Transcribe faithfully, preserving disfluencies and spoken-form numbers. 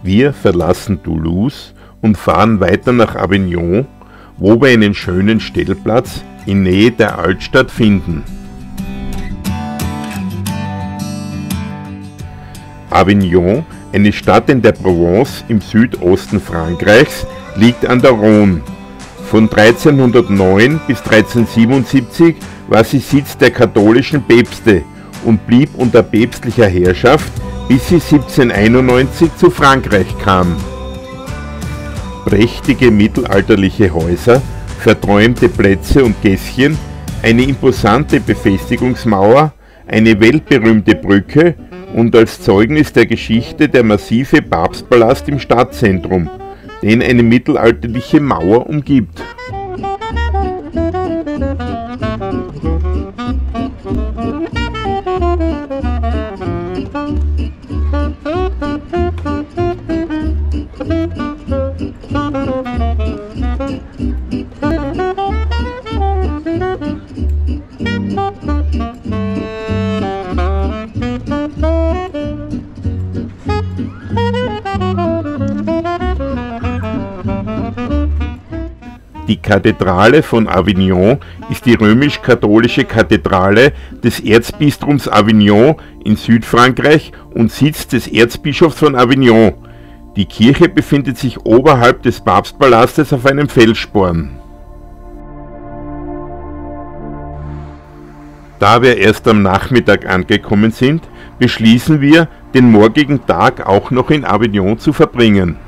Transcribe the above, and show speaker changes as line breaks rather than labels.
Wir verlassen Toulouse und fahren weiter nach Avignon, wo wir einen schönen Stellplatz in Nähe der Altstadt finden. Avignon, eine Stadt in der Provence im Südosten Frankreichs, liegt an der Rhône. Von dreizehnhundertneun bis dreizehnhundertsiebenundsiebzig war sie Sitz der katholischen Päpste und blieb unter päpstlicher Herrschaft, bis sie siebzehnhunderteinundneunzig zu Frankreich kam. Prächtige mittelalterliche Häuser, verträumte Plätze und Gässchen, eine imposante Befestigungsmauer, eine weltberühmte Brücke und als Zeugnis der Geschichte der massive Papstpalast im Stadtzentrum, den eine mittelalterliche Mauer umgibt. Die Kathedrale von Avignon ist die römisch-katholische Kathedrale des Erzbistums Avignon in Südfrankreich und Sitz des Erzbischofs von Avignon. Die Kirche befindet sich oberhalb des Papstpalastes auf einem Felssporn. Da wir erst am Nachmittag angekommen sind, beschließen wir, den morgigen Tag auch noch in Avignon zu verbringen.